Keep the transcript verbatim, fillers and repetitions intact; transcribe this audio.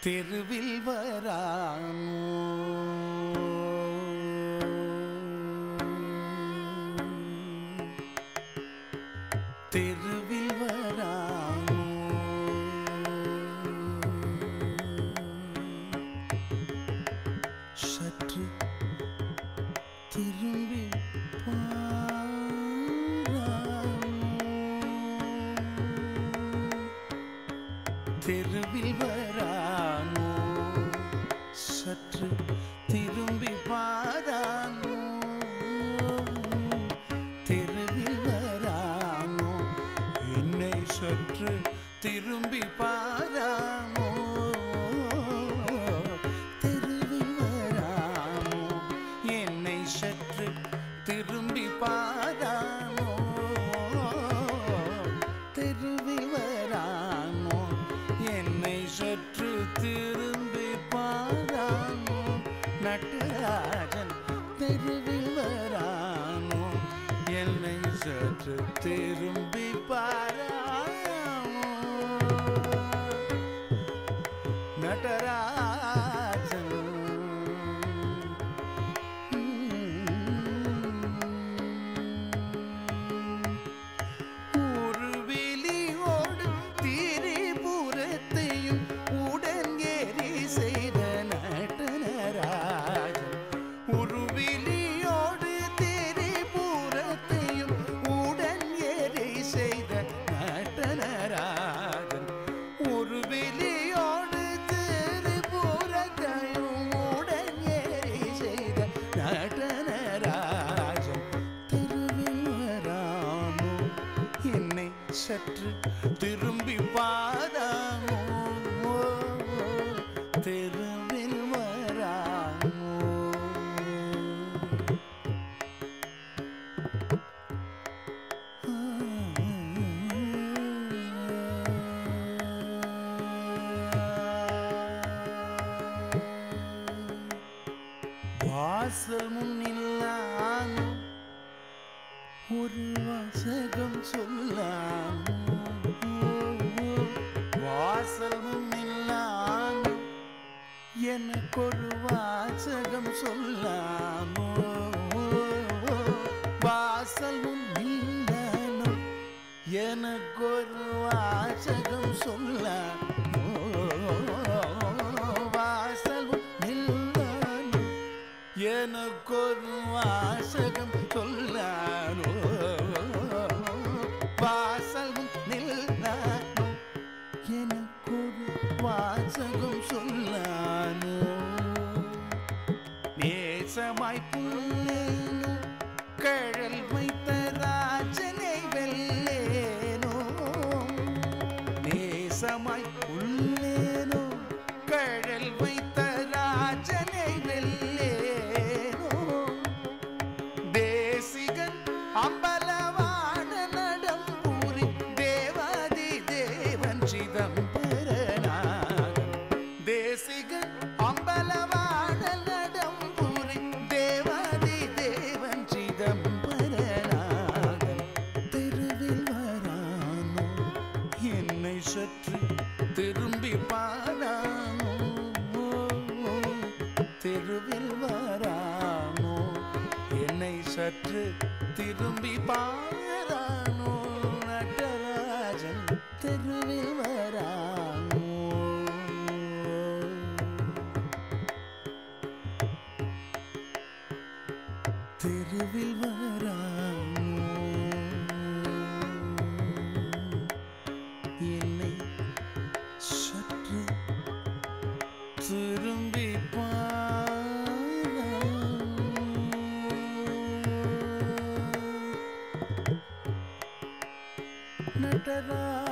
தெருவில் வரானோ தெருவில் வரானோ சற்று திரும்பி தெருவில் வரானோ சற்று திரும்பி பாரானோ தெருவில் வரானோ என்னை சற்று திரும்பி பாரானோ தெருவில் வரானோ என்னை சற்று திரும்பி பாரானோ தெருவில் வரானோ என்னை சற்று திரும்பி பாரானோ நடராஜன் தெருவில் வரானோ என்னை சற்று திரும்பி பாரானோ நடராஜன் ஒரு வெளியோடு திரிபுரத்தையும் உடன் ஏறி செய்த நடராஜன் ஒரு வெளியோடு திரிபுரத்தையும் உடன் ஏறி செய்த நடராஜன் ஒரு வெளியோடு திரிபுரத்தையும் உடன் ஏறி செய்த நடராஜன் தெருவில் வரானோ என்னை சற்று திரும்பி பாரானோ தெருவில் வரானோ வாசல் முன்னில்லானோ ஒரு வாசகம் சொல்லானோ வாசல் முன்னில்லானோ எனக்கொரு வாசகம் சொல்லானோ வாசல் முன்னில்லானோ எனக்கொரு வாசகம் சொல்லானோ வாசல் முன்னில்லானோ எனக்கொரு வாசகம் சொல்லானோ வாசல் முன்னில்லானோ எனக்கொரு வாசகம் சொல்லானோ நேசமாய் புல்லேனோ கழல் வைத்த ராஜனை வெல்லேனோ நேசமாய் புல்லேனோ கழல் வைத்த ராஜனை வெல்லேனோ தேசிகன் அம்பலவான நடம்பூரி தேவாதி தேவன் சிதம்பரநாதன் தேசிகன் அம்பலவான நடம்பூரி தேவாதி தேவன் சிதம்பரநாதன் தெருவில் வரானோ என்னை சற்று திரும்பி பாரானோ தெருவில் வரானோ என்னை சற்று திரும்பி பாரானோ நடராஜன் தெருவில் வரானோ தெருவில் வரானோ என்னை சற்று திரும்பி நடராஜன்